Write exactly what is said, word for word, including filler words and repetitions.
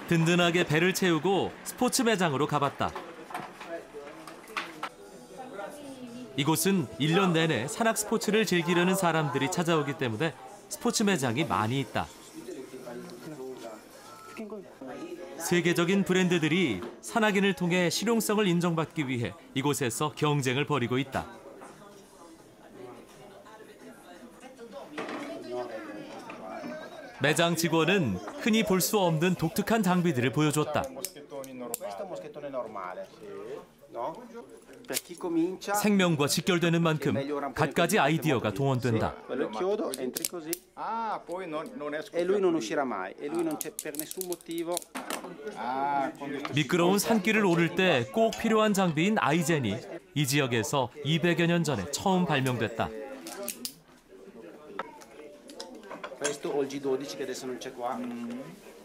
든든하게 배를 채우고 스포츠 매장으로 가봤다. 이곳은 일 년 내내 산악 스포츠를 즐기려는 사람들이 찾아오기 때문에 스포츠 매장이 많이 있다. 세계적인 브랜드들이 산악인을 통해 실용성을 인정받기 위해 이곳에서 경쟁을 벌이고 있다. 매장 직원은 흔히 볼 수 없는 독특한 장비들을 보여줬다. 생명과 직결되는 만큼 갖가지 아이디어가 동원된다. 미끄러운 산길을 오를 때 꼭 필요한 장비인 아이젠이 이 지역에서 이백여 년 전에 처음 발명됐다. Questo o il G dodici che adesso non c'è qua.